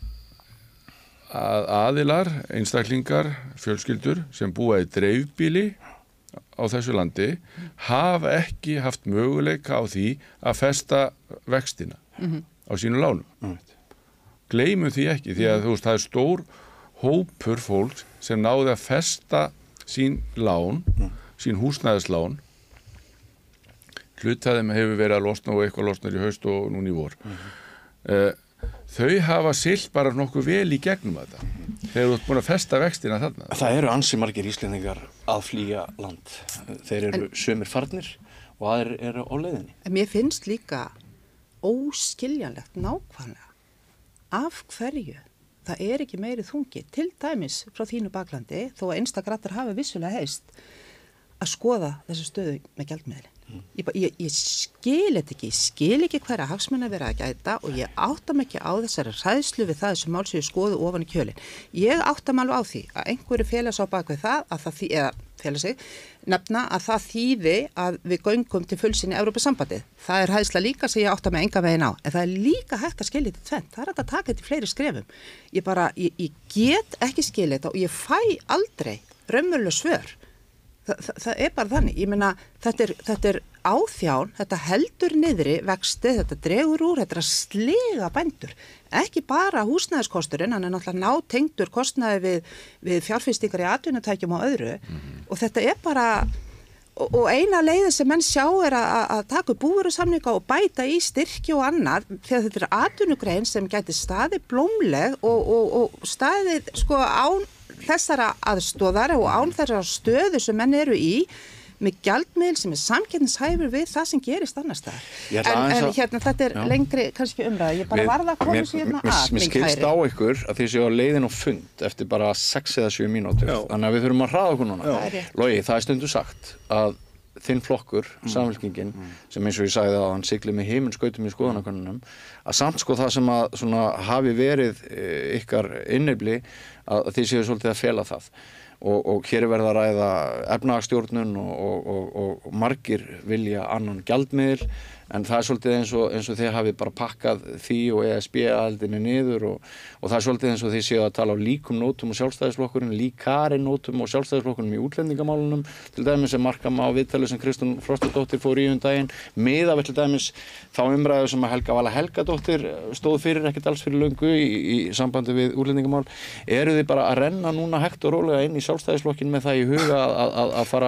aðilar, einstaklingar, fjölskyldur sem búa í dreifbýli á þessu landi hafa ekki haft möguleika á því að festa vextina á sínu lánum. Gleymum því ekki, því að þú veist, það er stór hópur fólk sem náði að festa sín lán, sín húsnæðislán hlutaðum hefur verið að losna og eitthvað losnar í haust og núna í vor. Þau hafa siglt bara nokkuð vel í gegnum þetta. Þeir eru búin að festa vextina þarna. Það eru ansi margir Íslendingar að flýja land. Þeir eru sumir farnir og aðrir eru á leiðinni. En mér finnst líka óskiljanlegt nákvæmlega af hverju það ekki meiri þungi, til dæmis frá þínu baklandi, þó að einstakrattar hafi vissulega heist, að skoða þessu stöðu með gjaldmiðlinn. Ég skil ekki hverja hagsmuna verið að gæta og ég átta mig ekki á þessari hræðslu við það þessu mál sem ég skoðu ofan í kjölinn. Ég átta mig alveg á því að einhverju fela sig á bakvið það, nefna að það þýði að við göngum til fullsinn í Evrópusambandið. Það hræðsla líka sem ég átta mig engan veginn á. En það er líka hægt að skilja þetta tvennt. Það hægt að taka þetta í fleiri skrefum. Ég get ekki skilja þetta og ég fæ aldrei raunveruleg svör. Það bara þannig, ég meina þetta er áþján, þetta heldur niðri vexti, þetta dregur úr, þetta að sliga bændur, ekki bara húsnæðiskosturinn, hann náttúrulega nátengdur kostnaði við fjárfestingar í atvinnutækjum og öðru og þetta bara, og eina leiði sem menn sjá að taka búvörusamninga og bæta í styrki og annað, þegar þetta atvinnugrein sem gæti staðið blómleg og staðið sko án þessara aðstóðar og án þessara stöðu sem menn eru í með gjaldmiðil sem samkeppnishæfur við það sem gerist annars staðar. En hérna þetta lengri kannski umræða, ég bara varða að koma sér að. Mér skilst á ykkur að þið séu á leiðin og fund eftir bara 6 eða 7 mínútur, þannig að við þurfum að hraða okkur núna. Logi, það stundu sagt að þinn flokkur, Samfylkingin, sem eins og ég sagði að hann sigli með himinskautum í skoðanakönnunum, að samt sko það sem að svona hafi verið ykkar innefli að þið séu svolítið að fela það og hér verið að ræða efnahagsstjórnun og margir vilja annan gjaldmiðil en það svolítið eins og þið hafi bara pakkað því og ESB-aðildinni niður og það svolítið eins og þið séu að tala á líkum nótum og sjálfstæðisflokkurinn, líkari nótum og sjálfstæðisflokkurinn í útlendingamálunum, til dæmis sem marka má viðtalið sem Kristrún Frostadóttir fór í daginn, miðað við til dæmis þá umræðu sem að Helga Vala Helgadóttir stóð fyrir ekkert alls fyrir löngu í sambandi við útlendingamál. Eru þið bara að renna núna hægt og rólega inn í sjálfstæðisflokkinn með það í huga að fara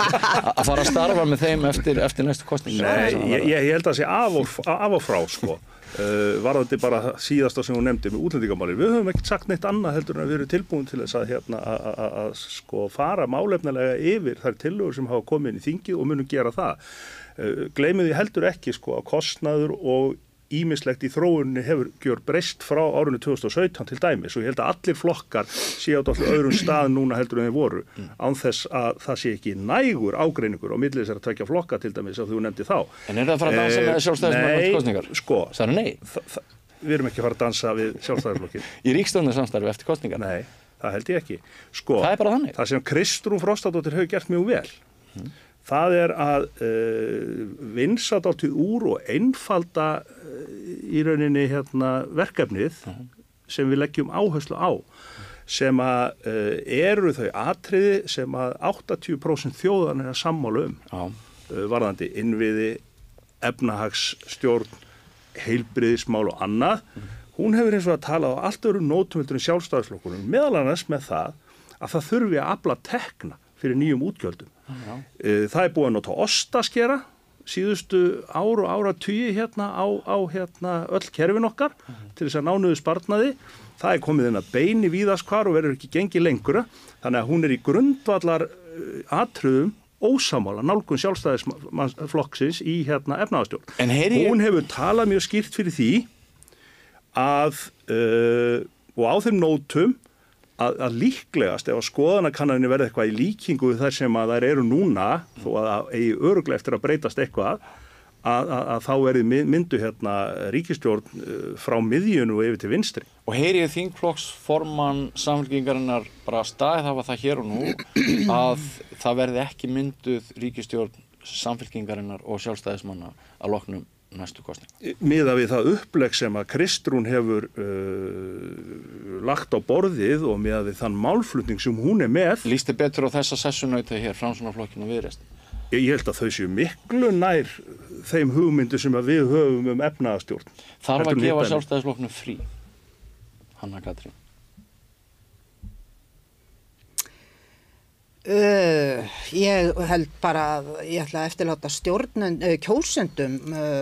að starfa með þeim eftir næstu kosningar? Ég held að sé af og frá sko. Varðandi bara síðasta sem hún nefndi með útlendingamálir. Við höfum ekkert sagt neitt annað heldur en að við erum tilbúin til þess að sko fara málefnilega yfir þær tillögur sem hafa komið inn í þingið og munum gera það. Gleymið því heldur ekki sko að kostnaður og ýmislegt í þróunni hefur gjör breyst frá árinu 2017 til dæmis og ég held að allir flokkar séu á öðrum stað núna heldur en þeir voru án þess að það sé ekki nægur ágreiningur og milli þessara tveggja flokka til dæmis að þú nefndi þá. En er það að fara að dansa með sjálfstæðismenn til kosningar? Sko, það er nei. Við erum ekki að fara að dansa við sjálfstæðisflokkin. Í ríkisstjórnarsamstarfi eftir kosningar? Nei, það held ég ekki. Sko, það er bara þannig. Það sem Kristrún Frostadóttir hefur gert mjög vel. Það er að vinsa dálítið úr og einfalda í rauninni verkefnið sem við leggjum áherslu á sem að eru þau atriði sem að 80% þjóðan er að sammála varðandi innviði, efnahagsstjórn, heilbrigðismál og annað. Hún hefur eins og að tala á allt öðrum nótum heldur en sjálfstæðisflokkunum, meðal annars með það að það þurfi að afla tekna fyrir nýjum útgjöldum. Það er búið að nota ostaskera síðustu ár og áratugi á öll kerfin okkar til þess að ná niður sparnaði. Það er komið inn að beini víðast hvar og verður ekki gengið lengra. Þannig að hún er í grundvallar atriðum ósammála nálgun sjálfstæðisflokksins í efnahagsstjórn. Hún hefur talað mjög skýrt fyrir því að og á þeim nótum að líklegast ef að skoðanakannanir verði eitthvað í líkingu við þær sem að þær eru núna þó að það eigi örugglega eftir að breytast eitthvað að þá verði myndu ríkisstjórn frá miðjunu og yfir til vinstri. Og heyrið þingflokksformann Samfylkingarinnar bara staðhæfa það hér og nú að það verði ekki mynduð ríkisstjórn Samfylkingarinnar og sjálfstæðismanna að loknum næstu kosning. Miðað við það upplegg sem að Kristrún hefur lagt á borðið og miðað við þann málflutning sem hún er með. Lýst þið betur á þessa sessunauta hér, Framsóknarflokkinn og Viðreisn? Ég held að þau séu miklu nær þeim hugmyndu sem að við höfum efnahagsstjórn. Þarf að gefa sjálfstæðisflokknum frí, Hanna Katrín? Ég held bara að ég ætla að eftirláta kjósendum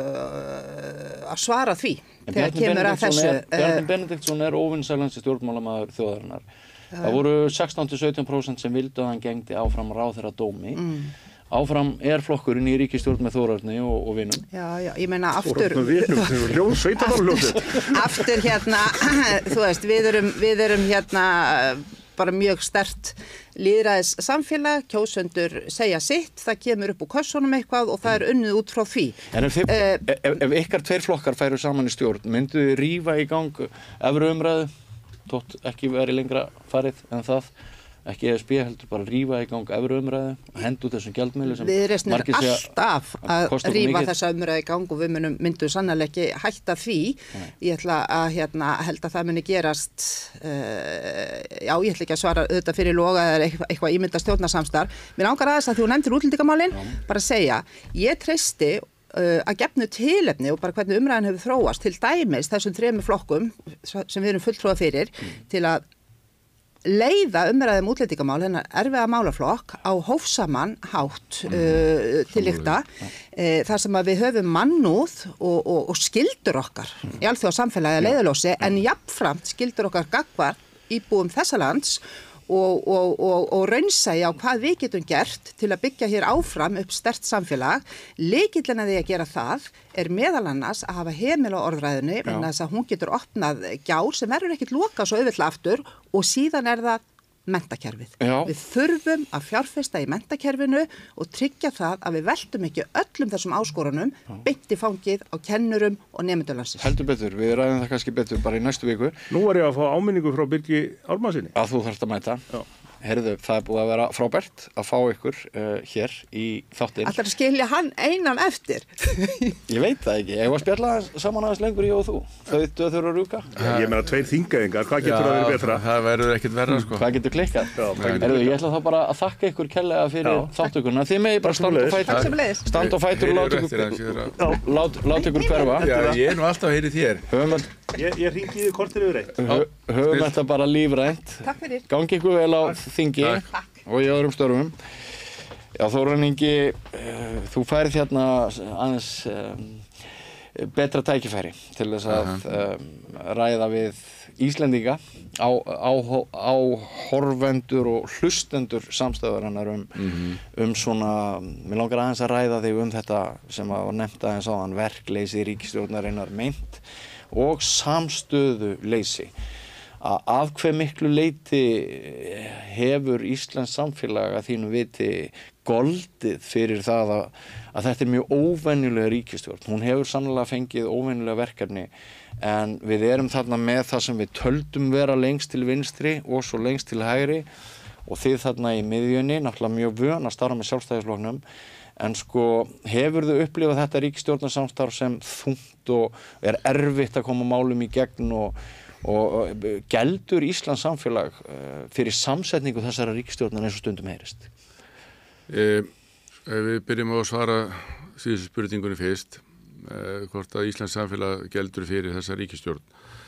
að svara því þegar kemur að þessu. Bjarni Benediktsson óvinsælasti stjórnmálamaður þjóðarinnar. Það voru 16-17% sem vildu að hann gegndi áfram ráðherradómi. Áfram flokkurinn í ríkisstjórn með Þórarni og vinum. Já, ég meina aftur... Þórarni og vinum, sveitarfélagaljósið. Aftur þú veist, við erum bara mjög sterkt lýðræðis samfélag, kjósendur segja sitt, það kemur upp úr kössunum eitthvað og það unnið út frá því. En ef ykkar tveir flokkar færu saman í stjórn, myndu þið rífa í gang evruumræðu, þótt ekki veri lengra farið en það, ekki ESB heldur bara rífa í gang evruumræðu og henda út þessum gjaldmiðli sem Viðreisn alltaf að rífa þessa umræðu í gang og við myndum sannarlega ekki hætta því. Ég ætla að held að það muni gerast ég ætla ekki að svara auðvitað fyrir loga eða eitthvað ímynda stjórnarsamstarf. Mér langar aðeins að þú nefndir útlendingamálin, bara að segja, ég treysti að gefnu tilefni og bara hvernig umræðan hefur þróast til dæmis þessum 3 flokkum sem við erum fulltrúa fyrir til að leiða umræðum útlendingamál, hennar erfiða málaflokk á hófsaman hátt til lykta, þar sem að við höfum mannúð og skyldur okkar í alþjóðasamfélagi að leiðarljósi, en jafnframt skyldur okkar gagnvart íbúum þessa lands og raunsæja á hvað við getum gert til að byggja hér áfram upp sterkt samfélag. Lykillinn að því að gera það meðal annars að hafa hemil á orðræðunni, vegna þess að hún getur opnað gjár sem verður ekkert lokað svo auðveldlega aftur og síðan það menntakerfið. Við þurfum að fjárfesta í menntakerfinu og tryggja það að við veltum ekki öllum þessum áskorunum beint í fangið á kennurum og nemendum landsins. Heldur betur, við ræðum það kannski betur bara í næstu viku. Nú ég að fá áminningu frá Birgi Ármannsyni. Að þú þarft að mæta. Herðu, það búið að vera frábært að fá ykkur hér í þáttinn. Ætlarðu að skilja hann einan eftir? Ég veit það ekki. Ég var að spjalla saman aðeins lengur, ég og þú. Þau þurfa að rúka. Ég meina 2 þingæðingar, hvað getur að vera betra? Það verður ekkert verra, sko. Hvað getur klikkað? Herðu, ég ætla þá bara að þakka ykkur kærlega fyrir þáttökurna. Þið megi bara standa og fætur og láta ykkur hverfa. Ég nú alltaf heyri þér. Ég hringi þið kortir yfir 1. Höfum þetta bara lífrænt. Takk fyrir. Gangi ykkur vel á þingi og í öðrum störfum. Já, Þórarinn Ingi, þú færið hérna aðeins betra tækifæri til þess að ræða við Íslendinga á horfendur og hlustendur samstæðarinnar svona, mér langar aðeins að ræða þig þetta sem var nefnt aðeins áðan, verkleysi ríkisstjórnarinnar meint og samstöðuleysi. Af hve miklu leyti hefur Íslands samfélag að þínu viti goldið fyrir það að þetta mjög óvenjulega ríkisstjórn. Hún hefur sannlega fengið óvenjulega verkefni en við erum þarna með það sem við töldum vera lengst til vinstri og svo lengst til hægri og þið þarna í miðjunni, náttúrulega mjög vön að starfa með Sjálfstæðisflokknum. En hefurðu upplifað þetta ríkisstjórnarsamstarf sem þungt og erfitt að koma málum í gegn og geldur Íslands samfélag fyrir samsetningu þessara ríkisstjórnar eins og stundum heyrist? Við byrjum á að svara síðustu spurningunni fyrst, hvort að Íslands samfélag geldur fyrir þessa ríkisstjórn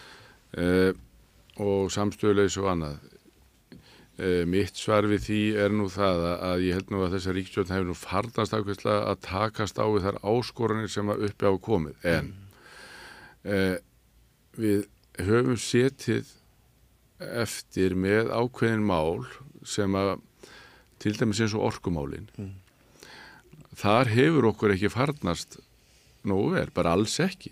og samstöðuleysi og annað. Mitt svar við því nú það að ég held nú að þessa ríkisstjórn hefur nú farnast ákveðslega að takast á við þær áskoranir sem að uppi á komið. En við höfum setið eftir með ákveðin mál sem að til dæmis eins og orkumálin. Þar hefur okkur ekki farnast nógu vel, bara alls ekki.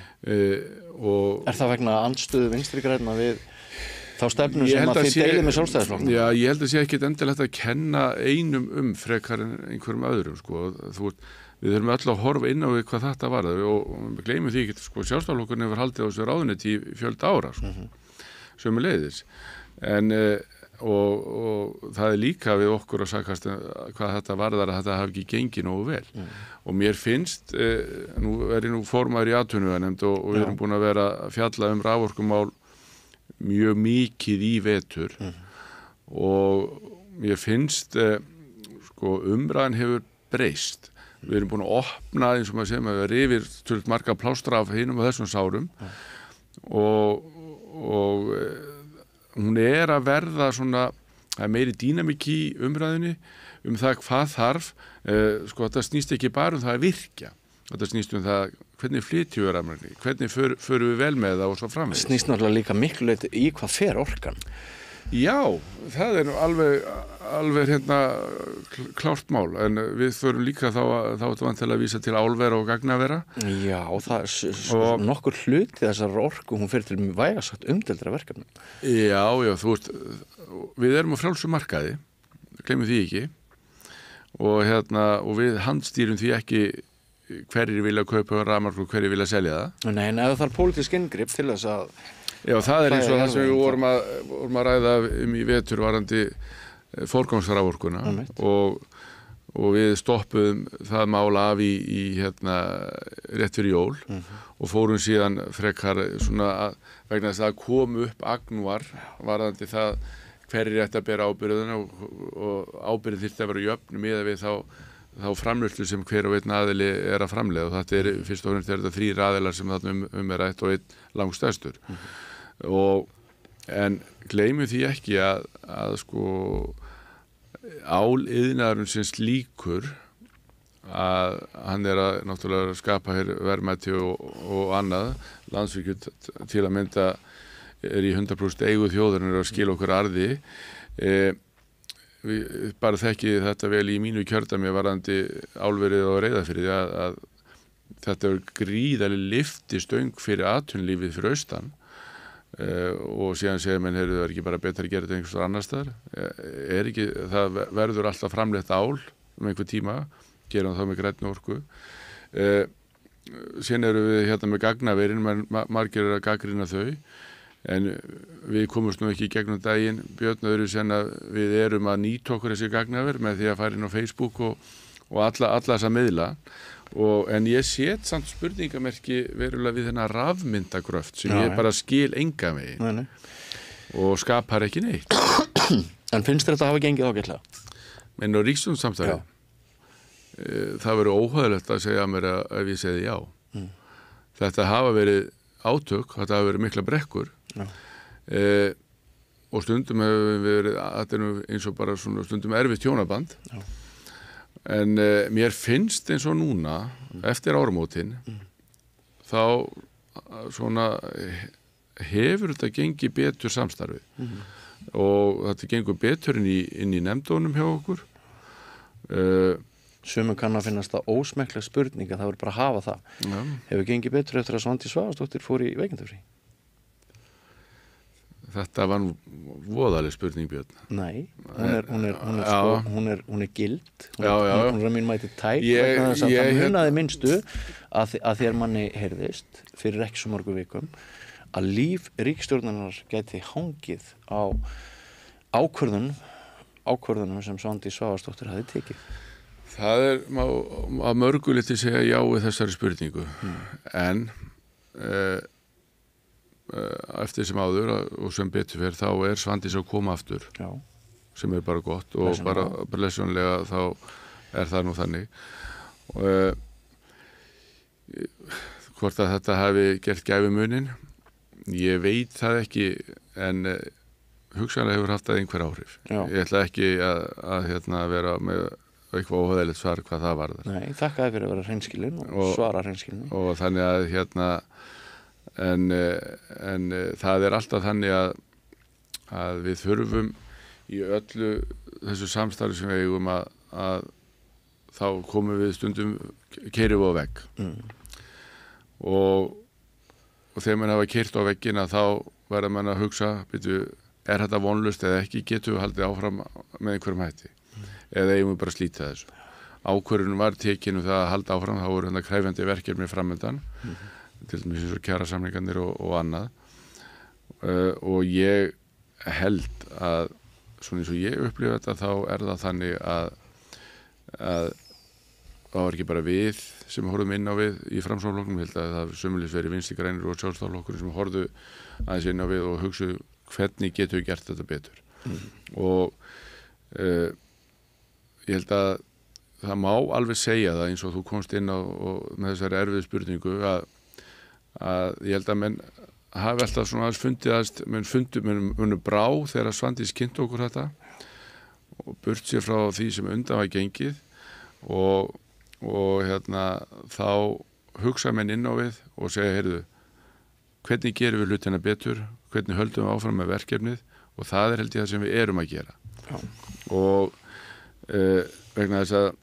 Það vegna andstöðu Vinstri grænna við þá stefnu sem að þið deilið með Sjálfstæðisflokknum? Já, ég held að sé ekkit endilegt að kenna einum frekar en einhverjum öðrum, sko. Við þurfum öll að horfa inn á við hvað þetta var og gleymum því ekki, sko, Sjálfstæðisflokkurinn hefur haldið á þessu ráðuneyti í fjölda ára, sko, sömuleiðis. En, og það líka við okkur að sakast hvað þetta varðar að þetta hafi ekki gengið nógu vel. Og mér finnst, nú ég formaður í atvinnuveganefnd og við erum búin að vera að fjalla raforkumál mjög mikið í vetur og mér finnst umræðan hefur breyst. Við erum búin að opna eins og maður segir með rifir tölvöld marga plástra af hinum og þessum sárum og hún að verða svona, það meiri dýnamík í umræðinni það hvað þarf, sko þetta snýst ekki bara það að virkja, þetta snýst það hvernig flytjum við rafmagni, hvernig förum við vel með það og svo framvegis. Snýst náttúrulega líka miklu leyti í hvað fer orkan. Já, það nú alveg klárt mál, en við förum líka þá vantilega að vísa til álvera og gagnavera. Já, það nokkur hluti þessar orku, hún fer til vægast sagt umdeildra verkefni. Já, þú veist, við erum á frjálsum markaði, gleymum því ekki, og við handstýrum því ekki hverjir vilja kaupa rafmagn og hverjir vilja selja það. Nei, en ef það er pólitísk inngrip til þess að Já, það eins og það sem við vorum að ræða í vetur varandi forgangsraforkuna og við stoppuðum það mála af í rétt fyrir jól og fórum síðan frekar svona vegna þess að kom upp agnúar varandi það hverjir ætti að bera ábyrgðina og ábyrgðin þyrfti að vera jöfn miðað við þá framleiðslu sem hver og einn aðili er að framleiða og þetta er fyrst og fremst þetta 3 aðilar sem þarna er rætt og einn langstærstur. En gleymum því ekki að sko áliðnaðurinn sem slíkur að hann er að náttúrulega skapa hér verðmæti og annað Landsvirkjun til að mynda er í 100% eigu þjóðarinnar að skila okkur arði við bara þekki þetta vel í mínu kjördæmi varðandi álverið og Reyðarfirði að þetta er gríðarleg lyftistöng fyrir atvinnulífið fyrir austan og síðan segir menn, það er ekki bara betra að gera þetta einhvers annar staðar það verður alltaf framleitt ál einhver tíma, gerum það með grænni orku síðan eru við með gagnaverin margir að gagnrýna þau en við komumst nú ekki í gegnum daginn Björn öðru sen að við erum að nýta okkur þessi gagnaver með því að fara inn á Facebook og alla þessa miðla en ég set samt spurningamerki verulega við þennan rafmyndagröft sem ég bara skil enga megin og skapar ekki neitt. En finnst þér þetta að hafa gengið ágætlega? En á ríkisstjórnarsamstarfi það verður óhæðilegt að segja mér ef ég segði já. Þetta hafa verið átök, þetta hafa verið mikla brekkur og stundum hefur verið eins og bara svona stundum erfitt hjónaband. En mér finnst eins og núna eftir áramótin þá svona hefur þetta gengið betur samstarfi og þetta gengur betur inn í nefndunum hjá okkur Sumum kann að finnast það ósmekkleg spurning að það verður bara að hafa það Hefur gengið betur eftir að Svandís Svavarsdóttir fór í veikindafrí? Þetta var nú voðaleg spurning Björn. Nei, hún er gild hún er mín mæti tæk vegna þess að það munaði minnstu að þér manni heyrðist fyrir ekki svo mörgum vikum að líf ríkisstjórnarinnar gæti hangið á ákvörðunum sem Svandís Svavarsdóttir hafði tekið. Það er að mörgu liti segja já við þessari spurningu en eftir sem áður og sem betur fyrir þá er Svandís að koma aftur sem er bara gott og bara lesjónlega þá er það nú þannig hvort að þetta hafi gert gæfumuninn ég veit það ekki en hugsanlega hefur haft það einhver áhrif ég ætla ekki að vera með eitthvað óhæðilegt svar hvað það varðar. Nei, þakka þér fyrir að vera hreinskilinn og svara hreinskilinn og þannig að En það er alltaf þannig að við þurfum í öllu þessu samstarfi sem við eigum að þá komum við stundum keyrum við á vegg og þegar mann hafa keyrt á veggina þá verður mann að hugsa er þetta vonlaust eða ekki, getum við haldið áfram með einhverjum hætti eða eigum við bara að slíta þessu ákvörðun var tekin það að halda áfram þá voru krefjandi verkefni framöndan til dæmis eins og kjarasamningarnir og annað og ég held að svona eins og ég upplifa þetta þá er það þannig að það var ekki bara við sem horfum inn á við í Framsóknarflokknum, ég held að það sömuleiðis verið Vinstri grænir og Sjálfstæðisflokkur sem horfðu aðeins inn á við og hugsuðu hvernig getum við gert þetta betur og ég held að það má alveg segja það eins og þú komst inn á með þessari erfiðu spurningu að ég held að menn hafi alltaf svona aðeins fundið menn brá þegar Svandís kynnti okkur þetta og burt sér frá því sem undan var gengið og þá hugsa menn inn á við og segja, heyrðu, hvernig gerum við hlutina betur, hvernig höldum við áfram með verkefnið og það held ég það sem við erum að gera. Já. Og vegna þess að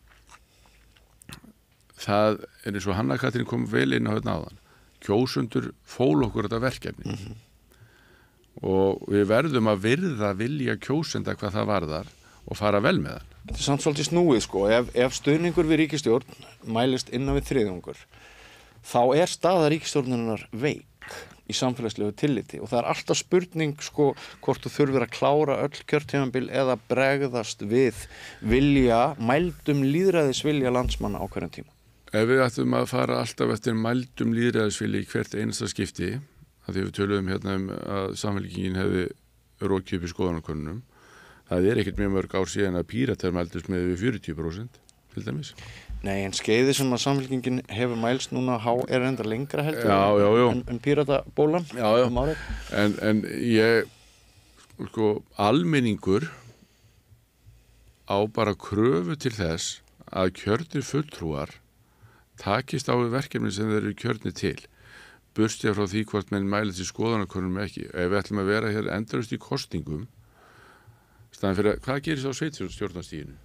það eins og Hanna Katrín kom vel inn á hérna áðan. Kjósundur fól okkur þetta verkefni og við verðum að virða vilja kjósenda hvað það varðar og fara vel með það. Þetta samt svolítið snúið sko, ef stuðningur við ríkisstjórn mælist innan við þriðjungur, þá staða ríkisstjórnarinnar veik í samfélagslegu tilliti og það alltaf spurning sko hvort þú þurfir að klára öll kjörtímabil eða bregðast við mældum lýðræðisvilja landsmanna á hverjum tíma. Ef við ættum að fara alltaf eftir mældum lýðræðisvilja í hvert einasta skipti, að því við töluðum hérna að Samfylkingin hefði rokið upp í skoðanakönnunum, það ekkert mjög mörg ár síðan að Píratar mældust með við 40% til dæmis. Nei, en skeiði sem að Samfylkingin hefur mælst núna enda lengra heldur en Píratabólan. Já. En ég, sko, almenningur á bara kröfu til þess að kjörnir fulltrúar takist á við verkefni sem þeir eru kjörnir til. Burstja frá því hvort menn mælist í skoðanakönnunum ekki. Ef við ætlum að vera hér endalaust í kosningum, staðan fyrir hvað gerist á sveitarstjórnarstiginu?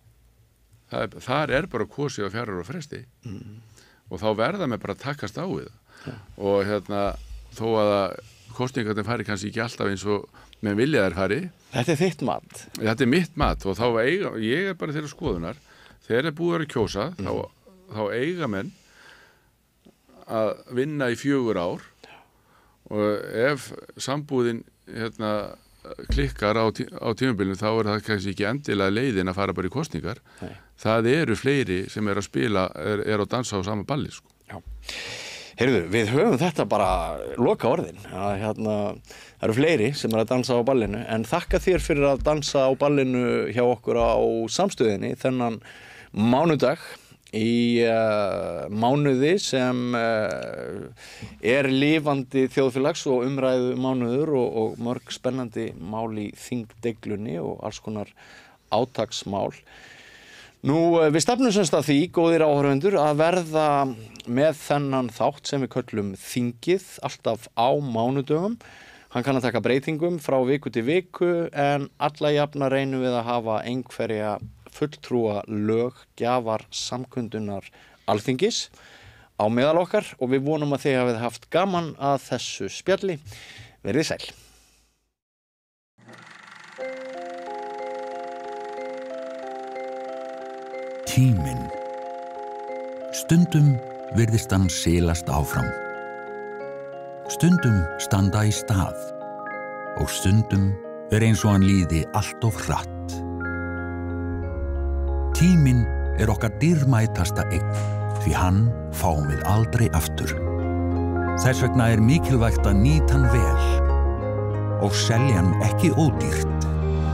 Þar bara kosið á 4 ára fresti og þá verða með bara að takast á við það og þó að kosningarnir fari kannski ekki alltaf eins og menn vilja þær fari. Þetta þitt mat. Þetta mitt mat og þá ég bara þeirra skoðunar þegar búið að kjósa þá eiga menn að vinna í 4 ár og ef sambúðin klikkar á tímabilinu þá það kannski ekki endilega leiðin að fara bara í kosningar. Nei. Það eru fleiri sem að spila, að dansa á sama balli sko. Já. Heyrðu, við höfum þetta bara loka orðin. Það eru fleiri sem að dansa á ballinu en þakka þér fyrir að dansa á ballinu hjá okkur á Samstöðinni þennan mánudag í mánuði sem lifandi þjóðfélags og umræðu mánuður og mörg spennandi mál í þingdeglunni og alls konar átaksmál. Nú, við stefnum semst að því, góðir áhorfendur, að verða með þennan þátt sem við köllum þingið alltaf á mánudögum. Hann kann að taka breytingum frá viku til viku en alla jafna reynum við að hafa einhverja fulltrúa löggjafar samkundunar Alþingis á meðal okkar og við vonum að þið hafið haft gaman að þessu spjalli. Verið sæl. Tíminn. Stundum virðist hann silast áfram. Stundum standa í stað og stundum eins og hann líði allt of hratt. Tíminn okkar dýrmætasta eign, því hann fáum við aldrei aftur. Þess vegna mikilvægt að nýta hann vel og selja hann ekki ódýrt.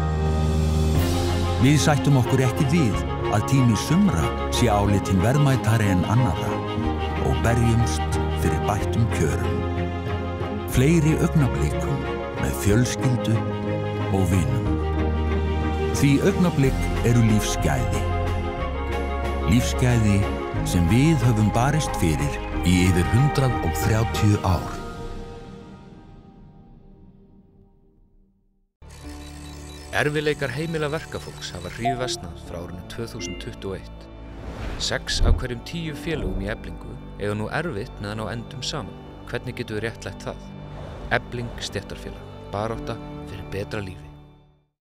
Við sættum okkur ekki við að tími sumra sé álitinn verðmætari en annarra og berjumst fyrir bættum kjörum. Fleiri augnablikum með fjölskyldu og vinum. Því augnablik eru lífsgæði. Lífsgæði sem við höfum barist fyrir í yfir 130 ár. Erfiðleikar heimila verkafólks hafa hríðversnað frá árinu 2021. 6 af hverjum 10 félögum í Eflingu eiga nú erfitt meðan á endum saman. Hvernig getum við réttlætt það? Efling stéttarfélag. Barátta fyrir betra lífi.